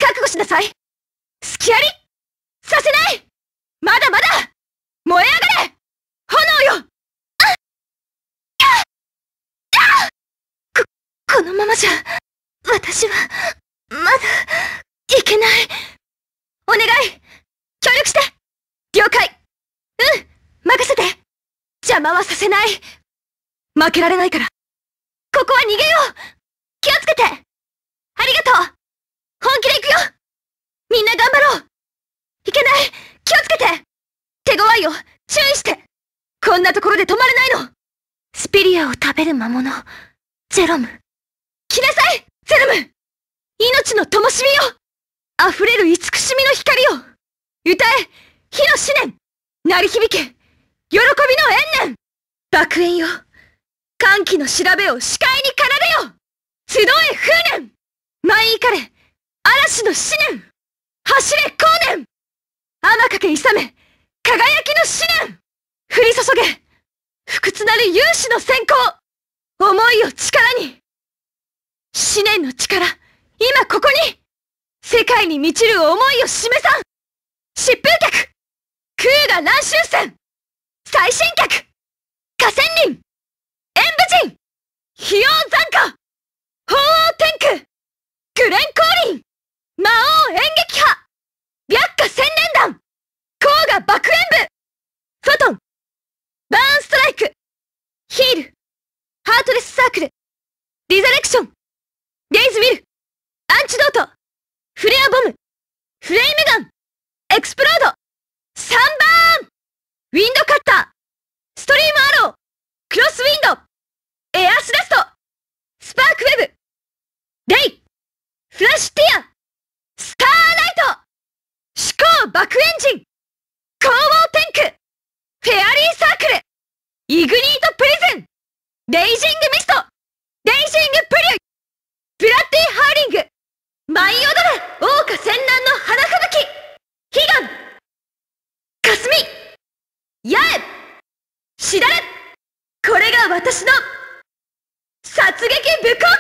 覚悟しなさい。隙ありさせない。まだまだ燃え上がれ炎よ。このままじゃ私はまだいけない。お願い協力して。了解。任せて。邪魔はさせない。負けられないから。ここは逃げよう。気をつけて。ありがとう。本気で行くよ。みんな頑張ろう。いけない。気をつけて。手強いよ。注意して。こんなところで止まれないの。スピリアを食べる魔物ゼロム。来なさいゼロム。命の灯火よ。溢れる慈しみの光よ。歌え火の思念。鳴り響け喜びの怨念。爆炎よ。歓喜の調べを視界に奏でよ。集え風念。舞い怒れ嵐の思念。走れ光年。天かけ勇め輝きの思念。降り注げ不屈なる勇士の閃光。思いを力に。思念の力今ここに。世界に満ちる思いを示さん。疾風客空が乱衆戦。最新客河川林演武陣飛揚残火鳳凰天空グレン降臨魔王演劇派白花千年団甲賀爆炎部フォトンバーンストライクヒールハートレスサークルリザレクションレイズウィルアンチドートフレアボムフレイムガンエクスプロードサンバーンウィンドカッターストリームアロークロスウィンドエアスラストスパークウェブレイフラッシュティアスターライト思考爆エンジン光芒天空フェアリーサークルイグニートプリズンレイジングミストレイジングプリュイブラッディハーリング舞い踊れ桜花絢爛の花吹雪悲願霞八重しだれ。これが私の殺撃武功